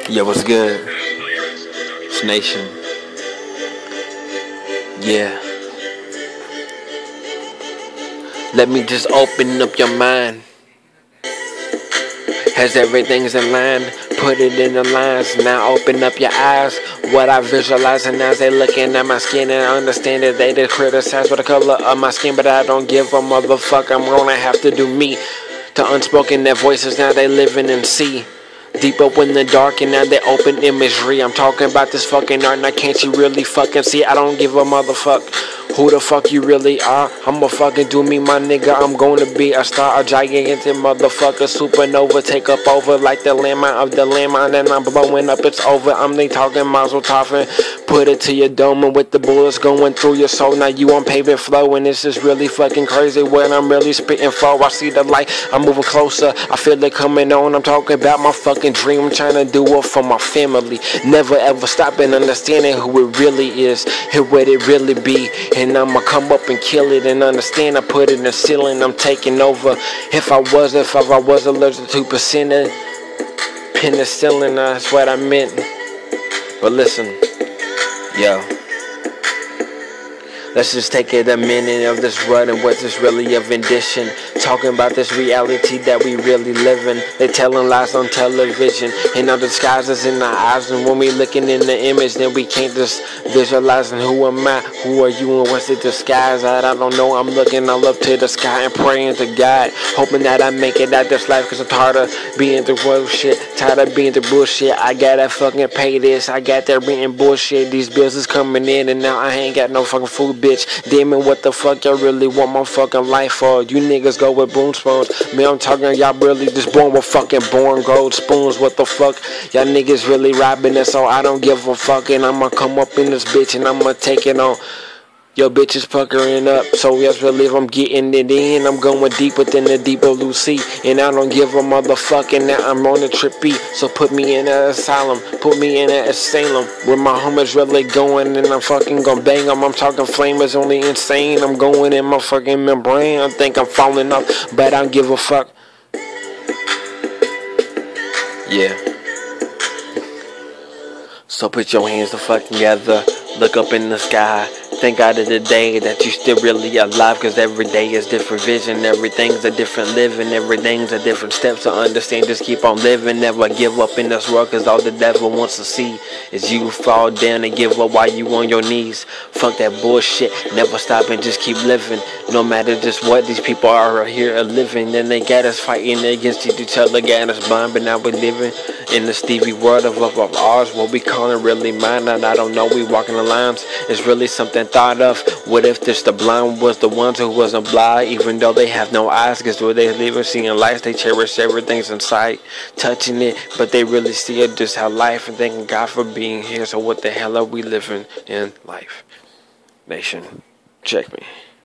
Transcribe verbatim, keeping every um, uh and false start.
Yo, what's good? It's Nation. Yeah. Let me just open up your mind. As everything's in line, put it in the lines. Now open up your eyes. What I visualize, and as they looking at my skin, and I understand that they did criticize for the color of my skin, but I don't give a motherfucker. I'm gonna have to do me. To unspoken their voices, now they living in see. Deep up in the dark, and now they open imagery. I'm talking about this fucking art, now can't you really fucking see? I don't give a motherfucker who the fuck you really are. I'ma fucking do me, my nigga. I'm gonna be a star, a gigantic motherfucker. Supernova, take up over like the landmine of the landmine, and I'm blowing up, it's over. I'm the talking Mazel Tov. Put it to your dome, and with the bullets going through your soul. Now you on pavement flow, and this is really fucking crazy. When I'm really spitting for, I see the light, I'm moving closer, I feel it coming on. I'm talking about my fucking dream, I'm trying to do it for my family. Never ever stopping, understanding who it really is, and what it really be. And I'ma come up and kill it, and understand I put it in the ceiling, I'm taking over. If I was, if I was allergic to percent penicillin, that's what I meant. But listen, yo, let's just take it a minute of this run and what's this really a rendition. Talking about this reality that we really live in. They telling lies on television, and our disguises in our eyes. And when we looking in the image, then we can't just visualizing who am I, who are you, and what's the disguise at? I don't know. I'm looking all up to the sky and praying to God, hoping that I make it out this life. Cause I'm tired of being the bullshit, tired of being the bullshit. I gotta fucking pay this, I got that renting bullshit. These bills is coming in, and now I ain't got no fucking food, bitch. Damn it, what the fuck y'all really want my fucking life for? You niggas go with broom spoons. Me, I'm talking, y'all really just born with fucking born gold spoons. What the fuck? Y'all niggas really robbing us, so I don't give a fuck. And I'ma come up in this bitch, and I'ma take it on. Yo, bitch is puckering up, so yes, believe I'm getting it in. I'm going deep within the deep blue sea, and I don't give a motherfucking that I'm on the trip B. So put me in an asylum, put me in an asylum, where my homies really going, and I'm fucking gonna bang them. I'm talking flame is only insane. I'm going in my fucking membrane. I think I'm falling off, but I don't give a fuck. Yeah. So put your hands the fuck together, look up in the sky. Thank God of the day that you still really alive, cause every day is different vision, everything's a different living, everything's a different step to understand. Just keep on living, never give up in this world, cause all the devil wants to see is you fall down and give up while you on your knees. Fuck that bullshit, never stop and just keep living, no matter just what these people are here are living. And they got us fighting against each other, got us blind, but now we're living in the Stevie world of, of, of ours. What we call it really mine, and I don't know, we walking the lines. It's really something thought of. What if just the blind was the ones who wasn't blind, even though they have no eyes? Cause where they live seeing lights, they cherish everything's in sight, touching it, but they really see it just how life, and thanking God for being here. So what the hell are we living in life? Nation, check me.